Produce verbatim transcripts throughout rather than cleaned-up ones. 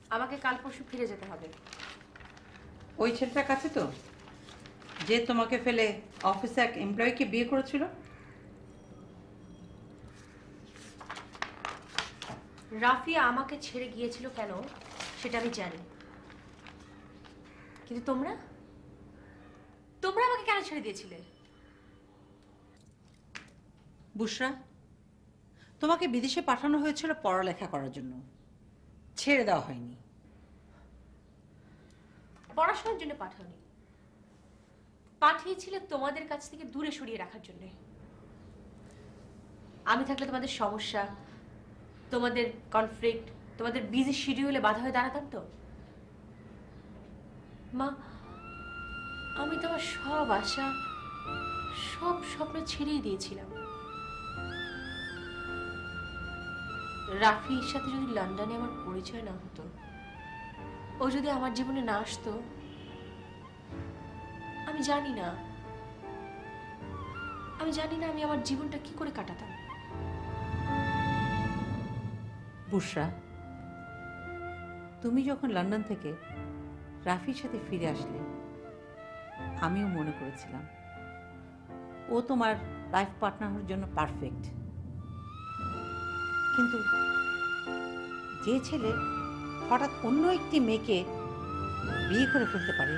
আমাকে কাল পরশু ফিরে যেতে হবে। ওই ছেলেটার কাছে তো, যে তোমাকে ফেলে অফিসে এক এমপ্লয়িকে বিয়ে করেছিল। রাফিয়া আমাকে ছেড়ে গিয়েছিল কেন সেটা আমি জানি, কিন্তু তোমরা তোমরা আমাকে কেন ছেড়ে দিয়েছিলে? বুশরা, তোমাকে বিদেশে পাঠানো হয়েছিল পড়ালেখা করার জন্য, ছেড়ে দেওয়া হয়নি। পড়াশোনার জন্য পাঠাওনি, পাঠিয়েছিলে তোমাদের কাছ থেকে দূরে সরিয়ে রাখার জন্য। আমি থাকলে তোমাদের সমস্যা, তোমাদের কনফ্লিক্ট, তোমাদের বিজি শিডিউলে বাধা হয়ে দাঁড়াতাম তো। মা, আমি তোমার সব আশা, সব স্বপ্ন ছেড়েই দিয়েছিলাম। রাফির সাথে যদি লন্ডনে আমার পরিচয় না হতো, ও যদি আমার জীবনে না আসতো, আমি জানি না আমি জানি না আমি আমার জীবনটা কি করে কাটাতাম। বুশরা, তুমি যখন লন্ডন থেকে রাফির সাথে ফিরে আসলে, আমিও মনে করেছিলাম ও তোমার লাইফ পার্টনারের জন্য পারফেক্ট। কিন্তু যে ছেলে হঠাৎ অন্য একটি মেয়েকে বিয়ে করে ফেলতে পারে,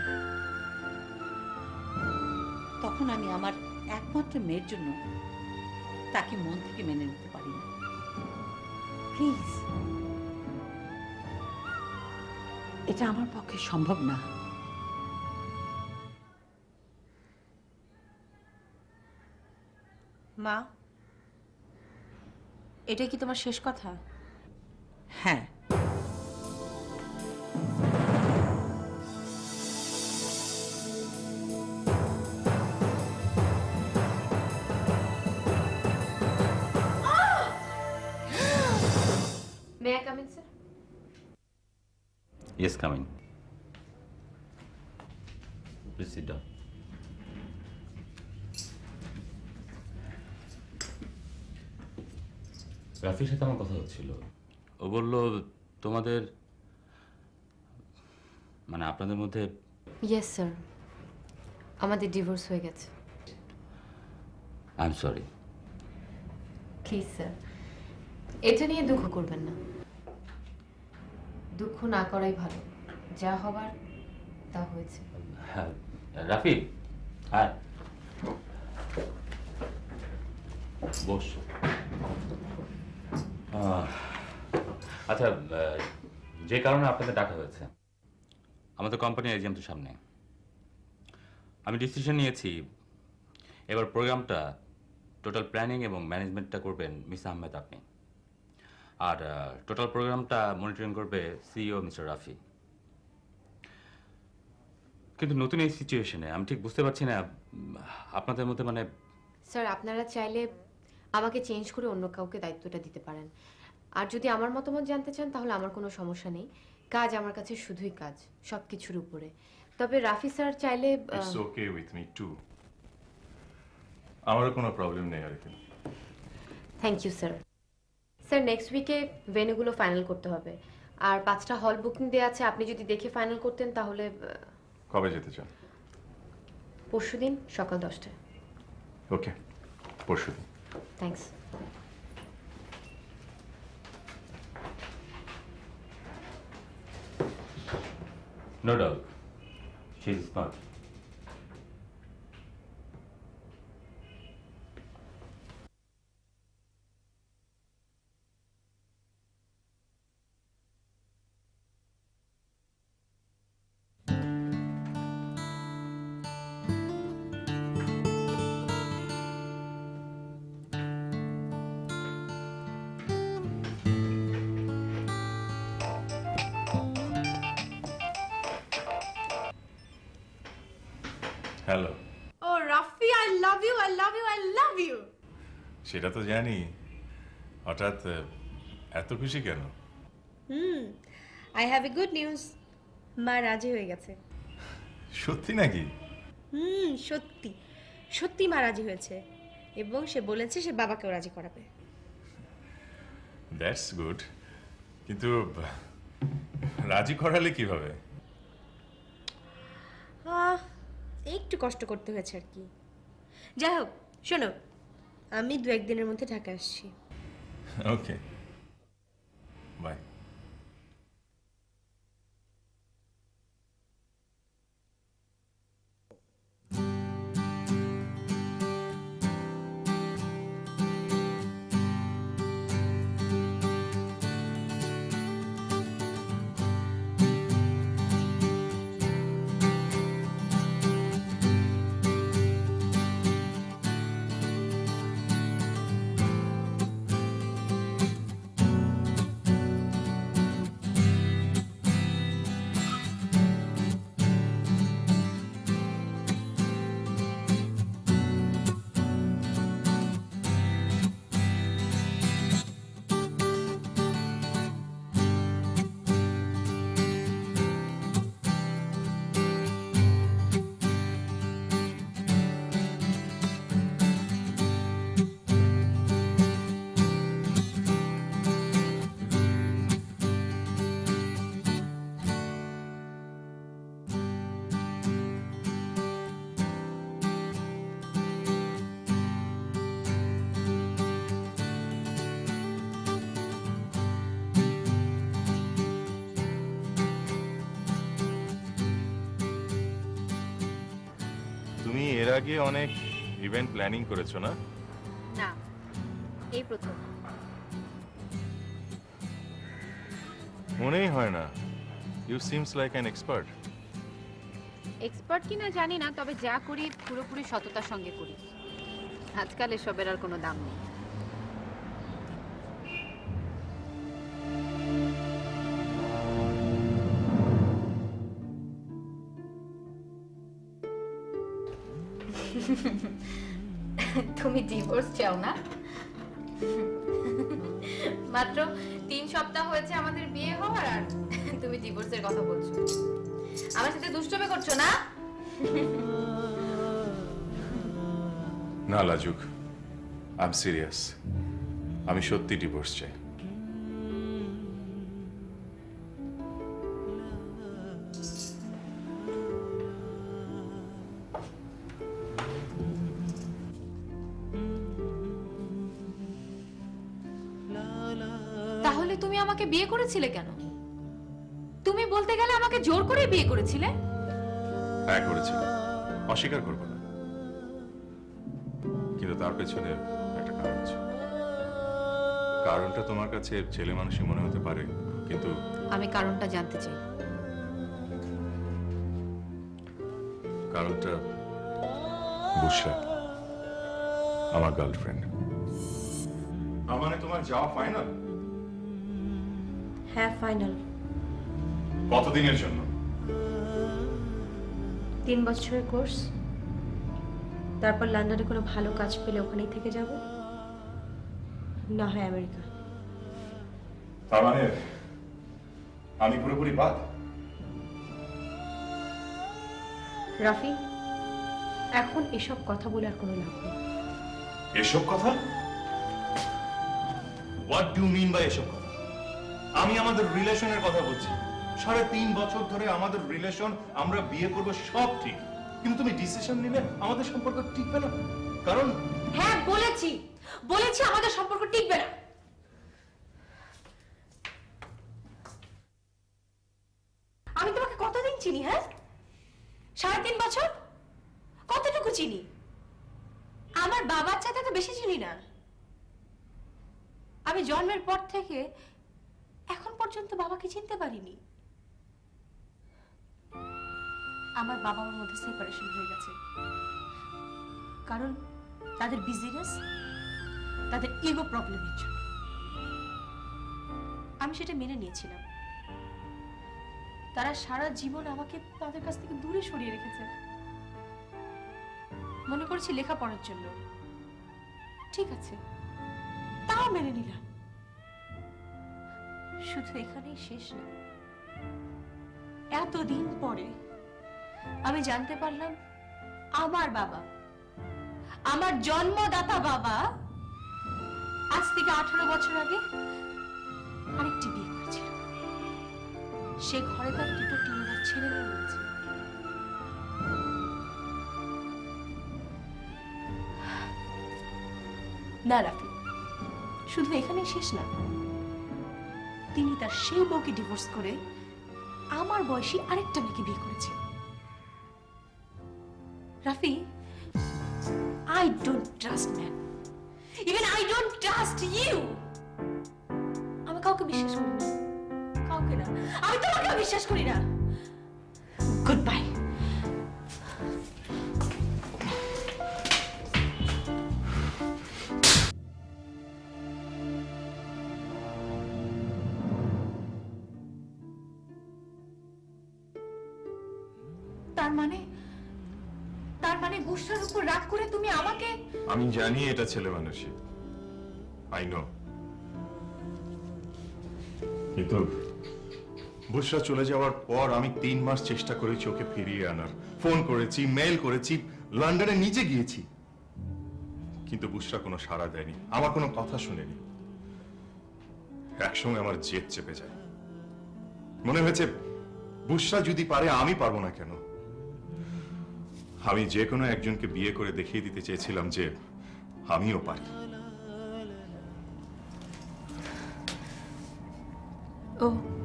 তখন আমি আমার একমাত্র মেয়ের জন্য তাকে মন থেকে মেনে নিতে পারি না। প্লিজ, এটা আমার পক্ষে সম্ভব না। মা, এটা কি তোমার শেষ কথা? হ্যাঁ। May I come in, sir? Yes, come in. Please sit down. রাফির সাথে আমার কথা হচ্ছিল। ও বলল তোমাদের মানে আপনাদের মধ্যে। Yes, sir. আমাদের ডিভোর্স হয়ে গেছে। I am sorry. Please sir, এটা নিয়ে দুঃখ করবেন না। দুঃখ না করাই ভালো, যা হবার তা হয়েছে। হ্যাঁ রাফি, হ্যাঁ বস। আচ্ছা, যে কারণে আপনাদের ডাকা হয়েছে, আমাদের কোম্পানির এক্সাম তো সামনে। আমি ডিসিশন নিয়েছি এবার প্রোগ্রামটা টোটাল প্ল্যানিং এবং ম্যানেজমেন্টটা করবেন মিস আহমেদ আপনি, আর টোটাল প্রোগ্রামটা মনিটরিং করবে সিইও মিস্টার রাফি। কিন্তু নতুন এই সিচুয়েশনে আমি ঠিক বুঝতে পারছি না আপনাদের মধ্যে মানে। স্যার, আপনারা চাইলে আমাকে চেঞ্জ করে অন্য কাউকে দায়িত্বটা দিতে পারেন। আর যদি আমার মতামত জানতে চান তাহলে আমার কোনো সমস্যা নেই। কাজ আমার কাছে শুধুই কাজ, সব কিছুর উপরে। তবে রাফি স্যার চাইলে। It's okay with me too. আমারও কোনো প্রবলেম নেই আর কি। Thank you sir. Sir, next উইকে ভেন্যুগুলো ফাইনাল করতে হবে, আর পাঁচটা হল বুকিং দেওয়া আছে। আপনি যদি দেখে ফাইনাল করতেন তাহলে। কবে যেতে চান? পরশুদিন সকাল দশটায়। ওকে, পরশুদিন। Thanks. No doubt, she is smart. Hello. ও Rafi, I love you, I love you, I love you. সেটা তো জানি, হঠাৎ এত খুশি কেন? Hmm, I have a good news. মা রাজি হয়ে গেছে। সত্যি নাকি? হুম, সত্যি সত্যি মা রাজি হয়েছে, এবং সে বলেছে সে বাবাকেও রাজি করাবে। That's good. কিন্তু রাজি করালে কিভাবে? আহ, একটু কষ্ট করতে হয়েছে আর কি। যাই হোক, শোনো, আমি দু একদিনের মধ্যে ঢাকা আসছি। Okay, bye. তুমি এর আগে অনেক ইভেন্ট প্ল্যানিং করেছো না? না, এই প্রথম। মনেই হয় না। You seems like an expert. Expert কিনা জানি না, তবে যা করি পুরোপুরি সততার সঙ্গে করি। আজকাল এসবের আর কোনো দাম নেই। তুমি ডিভোর্স চাও না? মাত্র তিন সপ্তাহ হয়েছে আমাদের বিয়ে হওয়ার, আর তুমি ডিভোর্সের কথা বলছো। আমার সাথে দুষ্টুমি করছো না? না লাজুক, আই এম সিরিয়াস। আমি সত্যি ডিভোর্স চাই। তাহলে তুমি আমাকে বিয়ে করেছিলে কেন? তুমি বলতে গেলে আমাকে জোর করে বিয়ে করেছিলে। হ্যাঁ করেছি, অস্বীকার করবো না, কিন্তু তার পেছনে একটা কারণ আছে। কারণটা তোমার কাছে ছেলে মানুষই মনে হতে পারে, কিন্তু আমি কারণটা জানতে চাই। কারণটা বুশরা, আমার গার্লফ্রেন্ড। মানে তোমার যাওয়া ফাইনাল? হ্যাঁ, ফাইনাল। কতদিনের জন্য? তিন বছরের কোর্স, তারপর লন্ডনে কোনো ভালো কাজ পেলে ওখানেই থেকে যাব, না হয় আমেরিকা। তার মানে আমি পুরোপুরি বাদ? রাফি, এখন এসব কথা বলে আর কোনো লাভ নেই। এসব কথা? হোয়াট ডু মিন বাই এসব কথা? আমি আমাদের রিলেশনের কথা বলছি। সাড়ে তিন বছর ধরে আমাদের রিলেশন, আমরা বিয়ে করব, সব ঠিক, কিন্তু তুমি ডিসিশন নিলে আমাদের সম্পর্ক টিকবে না। কারণ হ্যাঁ বলেছি, বলেছি আমাদের সম্পর্ক টিকবে না। আমি তোমাকে কতদিন চিনি? হ্যাঁ, সাড়ে তিন বছর? কতটুকু চিনি? আমার বাবার চাইতে তো বেশি চিনি না। আমি জন্মের পর থেকে এখন পর্যন্ত বাবাকে চিনতে পারিনি। আমার বাবা মার মধ্যে সেপারেশন হয়ে গেছে, কারণ তাদের বিজনেস, তাদের ইগো প্রবলেমের জন্য। আমি সেটা মেনে নিয়েছিলাম। তারা সারা জীবন আমাকে তাদের কাছ থেকে দূরে সরিয়ে রেখেছে। মনে করেছি লেখাপড়ার জন্য। ঠিক আছে, তাও মেনে নিলাম। শুধু এখানেই শেষ না। এতদিন পরে আমি জানতে পারলাম আমার বাবা, আমার জন্মদাতা বাবা, আজ থেকে আঠারো বছর আগে আরেকটি বিয়ে করেছিল। সে ঘরে তার দুটো টিনের ছেলে মেয়ে রয়েছে। না রাফি, শুধু এখানেই শেষ না। তিনি তার সেই বউকে ডিভোর্স করে আমার বয়সী আরেকটা মেয়েকে বিয়ে করেছে। Rafi, I don't trust man. Even I don't trust you. আমি কাউকে বিশ্বাস করি না, কাউকে না। আমি তোমাকেও বিশ্বাস করি না। Good bye. তার মানে তার মানে বুশরার উপর রাগ করে তুমি আমাকে। আমি জানি এটা ছেলে মানুষই, আই নো, কিন্তু বুশরা চলে যাওয়ার পর আমি তিন মাস চেষ্টা করেছি ওকে ফিরিয়ে আনার। ফোন করেছি, মেইল করেছি, লন্ডনে নিজে গিয়েছি, কিন্তু বুশরা কোনো সাড়া দেয়নি, আমার কোনো কথা শুনেনি। একসঙ্গে আমার জেদ চেপে যায়। মনে হয়েছে বুশরা যদি পারে আমি পারবো না কেন। আমি যে কোনো একজনকে বিয়ে করে দেখিয়ে দিতে চেয়েছিলাম যে আমিও পারি। ও,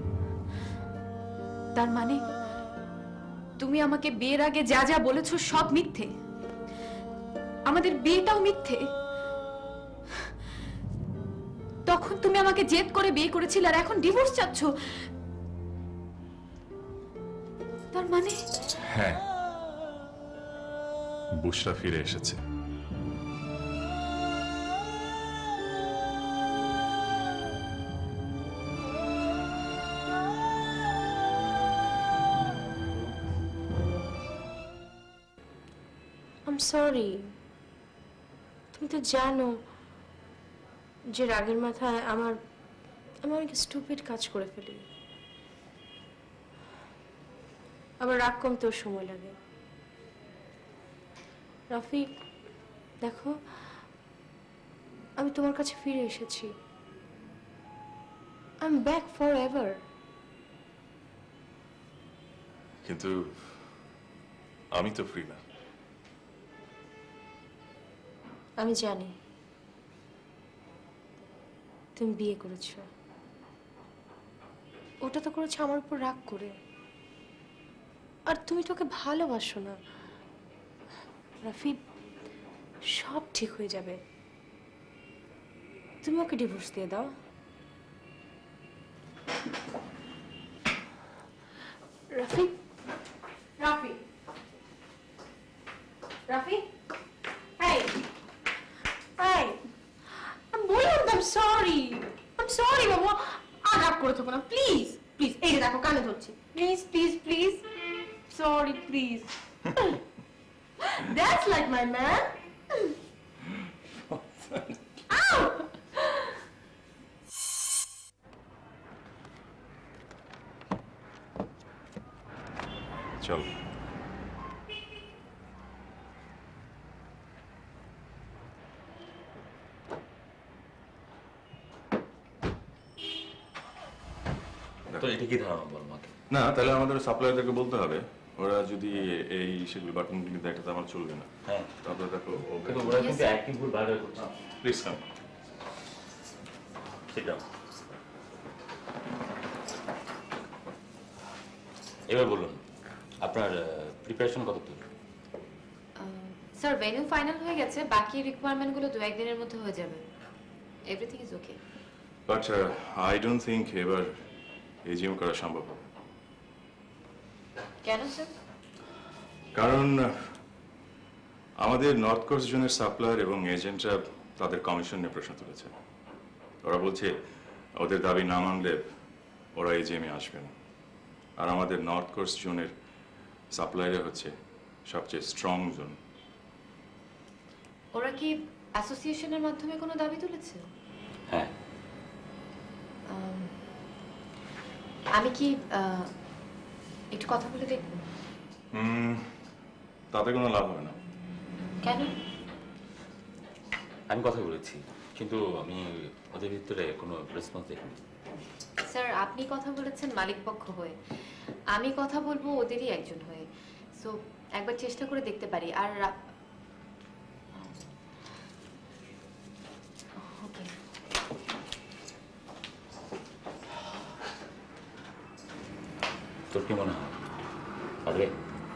তার মানে তুমি আমাকে বিয়ের আগে যা যা বলেছো সব মিথ্যে, আমাদের বিয়েটাও মিথ্যে। তখন তুমি আমাকে জেদ করে বিয়ে করেছিলে আর এখন ডিভোর্স চাচ্ছ। তার মানে হ্যাঁ, বুশরা ফিরে এসেছে। I am sorry. তুমি তো জানো যে রাগের মাথায় আমার আমি অনেক স্টুপিড কাজ করে ফেলি। আবার রাগ কমতেও সময় লাগে। রাফি, দেখো, আমি তোমার কাছে ফিরে এসেছি। I am back forever. কিন্তু আমি তো ফ্রি না। আমি জানি তুমি বিয়ে করেছো, ওটা তো করেছো আমার উপর রাগ করে। আর তুমি তোকে ভালোবাসো না। রাফি, সব ঠিক হয়ে যাবে। তুমি ওকে ডিভোর্স দিয়ে দাও। রাফি, রাফি, রাফি, এই, এই, আমি বললাম তো, I'm sorry, I'm sorry বাবা। আর রাগ করে থাকো না, প্লিজ, প্লিজ। এই যে দেখো, কানে ধরছি। Please, please, please, sorry, please. That's like my man. Ow! চল। তো এটা কি ধারণা বল মাকে? না, তাহলে আমাদের সাপ্লায়ারদেরকে বলতে হবে। ওরা যদি এই সেগুলো বাটন কিন্তু দেয়, এটা আমার চলবে না। হ্যাঁ, তারপরে দেখো কিন্তু ওরা কিন্তু একই ভুল বারবার করছে। Please come. Sit down. এবার বলুন, আপনার প্রিপারেশন কত দূর? স্যার, ভেন্যু ফাইনাল হয়ে গেছে, বাকি রিকোয়ারমেন্টগুলো দু একদিনের মধ্যে হয়ে যাবে। Everything is okay. But I don't think এবার এজিএম করা সম্ভব হবে। কেন স্যার? কারণ আমাদের নর্থ কোস্ট জোনের সাপ্লায়ার এবং এজেন্টরা তাদের কমিশন নিয়ে প্রশ্ন তুলেছে। ওরা বলছে ওদের দাবি না মানলে ওরা এজিএমে আসবে না। আর আমাদের নর্থ কোস্ট জোনের সাপ্লায়ারে হচ্ছে সবচেয়ে স্ট্রং জোন। ওরা কি অ্যাসোসিয়েশনের মাধ্যমে কোনো দাবি তুলেছে? হ্যাঁ। আম, আমি কি আহ, একটু কথা বলে দেখব? হুম, তাতে কোনো লাভ হবে না। কেন? আমি কথা বলেছি, কিন্তু আমি ওদের ভিতরে কোনো রেসপন্স দেখিনি। স্যার আপনি কথা বলেছেন মালিক পক্ষ হয়ে, আমি কথা বলবো ওদেরই একজন হয়ে। সো একবার চেষ্টা করে দেখতে পারি। আর ওকে, তোর কি মনে হয় পারবে?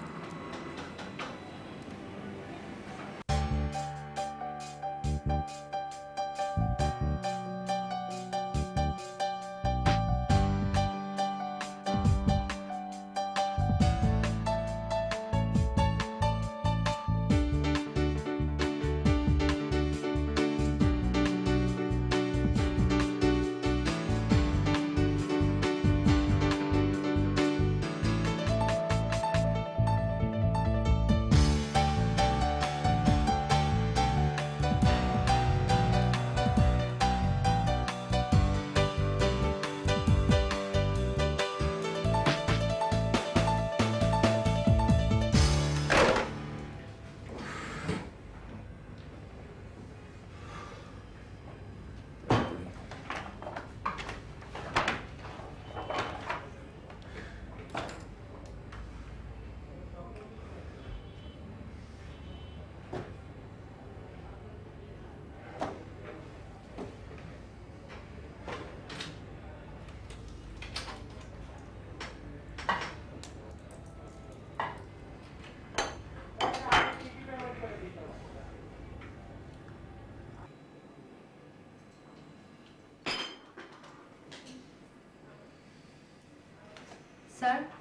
স্যার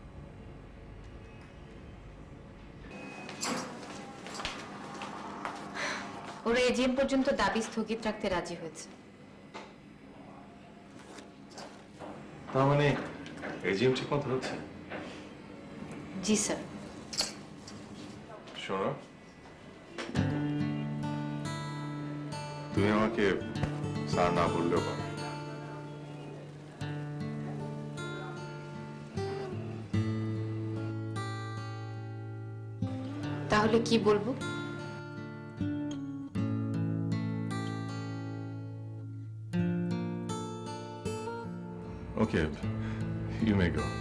ওরা এজিএম পর্যন্ত দাবি স্থগিত রাখতে রাজি হয়েছে। তার মানে এজিএম ঠিক মতো হচ্ছে? জি স্যার। শোনো, তুমি আমাকে স্যার না বললেও পারো। তাহলে কি বলবো? Okay, you may go.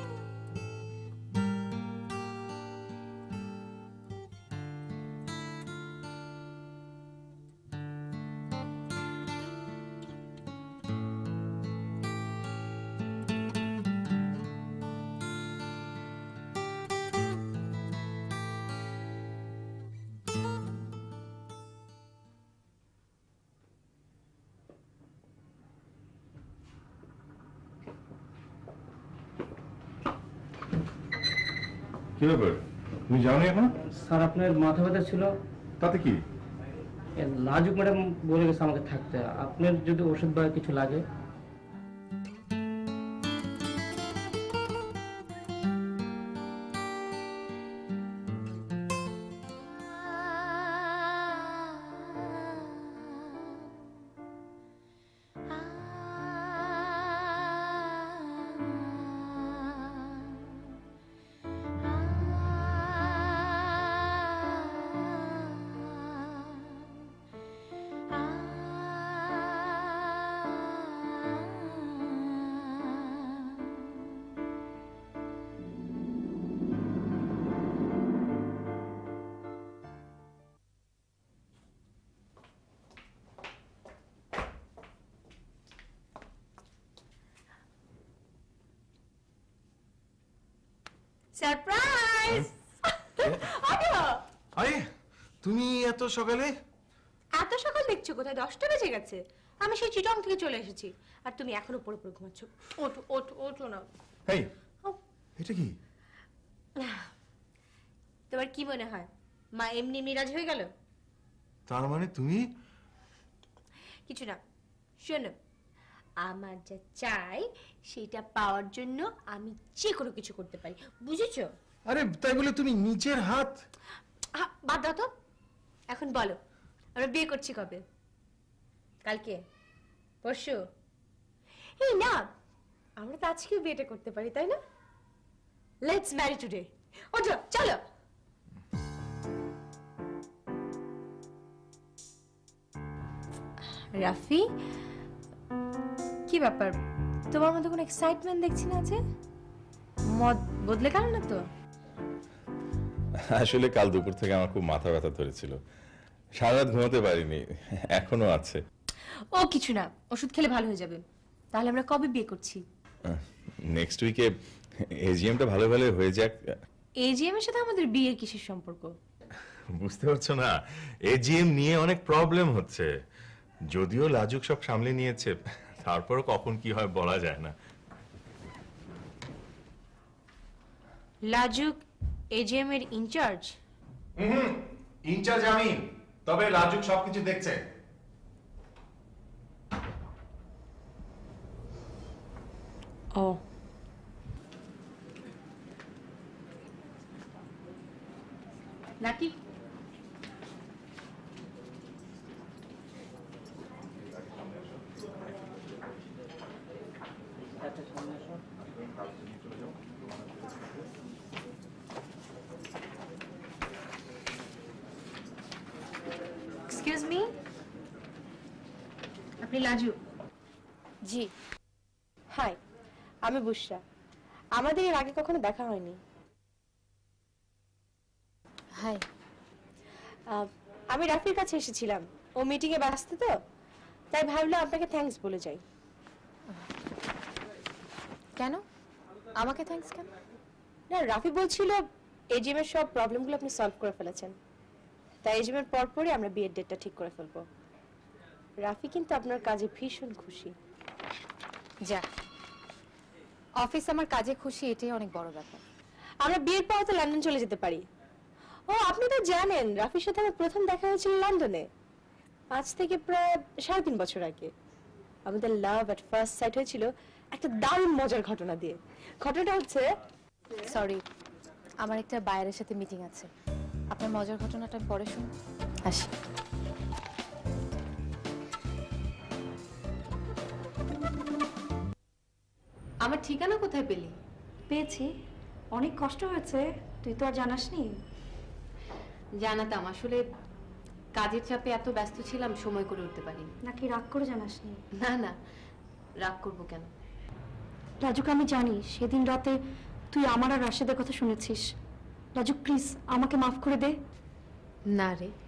কি ব্যাপার, তুমি যাওনি এখন? স্যার আপনার মাথা ব্যথা ছিল। তাতে কি? এ, লাজুক ম্যাডাম বলে গেছে আমাকে থাকতে। আপনার যদি ওষুধ বা কিছু লাগে। সারপ্রাইজ! আরে তুমি এত সকালে? এত সকাল দেখছো কোথায়? দশটা বেজে গেছে। আমি সেই চিটং থেকে চলে এসেছি আর তুমি এখনো পড়ে পড়ে ঘুমাচ্ছ। ওঠো ওঠো ওঠো না। এই এটা কি? তোমার কি মনে হয় মা এমনি এমনি রাজি হয়ে গেল? তার মানে তুমি? কিছু না, শোনো, আমার যা চাই সেটা পাওয়ার জন্য আমি যে কোনো কিছু করতে পারি, বুঝেছো? আরে তাই বলে তুমি নিচের হাত? আহ, বাদ দাও তো। এখন বলো আমরা বিয়ে করছি কবে? কালকে? পরশু? এই না, আমরা তো আজকেও বিয়েটা করতে পারি, তাই না? Let's marry today. ওঠো চলো। রাফি, কি ব্যাপার তোমার মধ্যে কোনো এক্সাইটমেন্ট দেখছি না যে মদ বদলে গেল না তো? আসলে কাল দুপুর থেকে আমার খুব মাথা ব্যথা ধরেছিল, সারা রাত ঘুমাতে পারিনি, এখনো আছে। ও কিছু না, ওষুধ খেলে ভালো হয়ে যাবে। তাহলে আমরা কবে বিয়ে করছি? নেক্সট উইকে এজিএমটা ভালো ভালো হয়ে যাক। এজিএম এর সাথে আমাদের বিয়ের কিসের সম্পর্ক? বুঝতে পারছো না, এজিএম নিয়ে অনেক প্রবলেম হচ্ছে। যদিও লাজুক সব সামলে নিয়েছে, তারপরও কখন কি হয় বলা যায় না। লাজুক এজিএম এর ইনচার্জ? হুম, ইনচার্জ আমি, তবে লাজুক সবকিছু দেখছে। ও নাকি? এক্সকিউজ মি, আপনি লাজু? জি, হাই, আমি বুশরা। আমাদের এর আগে কখনো দেখা হয়নি। হাই। আহ, আমি রাফির কাছে এসেছিলাম, ও মিটিং এ ব্যস্ত তো, তাই ভাবলাম আপনাকে থ্যাঙ্কস বলে যাই। কেন আমাকে থ্যাঙ্কস কেন? না, রাফি বলছিল এজিএম এর সব প্রবলেমগুলো আপনি সলভ করে ফেলেছেন, তাই এজিএম এর পরপরই আমরা বিয়ের ডেটটা ঠিক করে ফেলবো। রাফি কিন্তু আপনার কাজে ভীষণ খুশি। যা, অফিস আমার কাজে খুশি, এটাই অনেক বড় ব্যাপার। আমরা বিয়ের পর তো লন্ডন চলে যেতে পারি। ও আপনি তো জানেন রাফির সাথে আমার প্রথম দেখা হয়েছিল লন্ডনে, আজ থেকে প্রায় সাড়ে তিন বছর আগে। আমাদের লাভ এট ফার্স্ট সাইট হয়েছিল একটা দারুণ মজার ঘটনা দিয়ে। ঘটনাটা হচ্ছে, সরি, আমার একটা বায়ারের সাথে মিটিং আছে। আপনার মজার ঘটনাটা আমি পরে শুনি, আসি। আমার ঠিকানা কোথায় পেলি? পেয়েছি, অনেক কষ্ট হয়েছে, তুই তো আর জানাসনি। জানাতাম, আসলে কাজের চাপে এত ব্যস্ত ছিলাম সময় করে উঠতে পারিনি। নাকি রাগ করে জানাসনি? না না, রাগ করবো কেন? রাজুকে আমি জানি সেদিন রাতে তুই আমার আর রাশেদের কথা শুনেছিস। রাজু প্লিজ আমাকে মাফ করে দে। না রে,